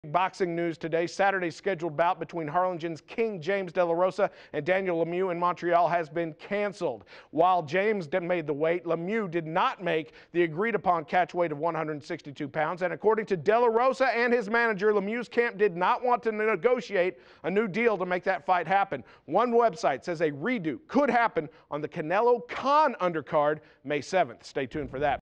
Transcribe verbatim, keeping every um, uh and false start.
Boxing news today. Saturday's scheduled bout between Harlingen's King James de la Rosa and Daniel Lemieux in Montreal has been canceled. While James made the weight, Lemieux did not make the agreed upon catch weight of one hundred sixty-two pounds. And according to de la Rosa and his manager, Lemieux's camp did not want to negotiate a new deal to make that fight happen. One website says a redo could happen on the Canelo Khan undercard May seventh. Stay tuned for that.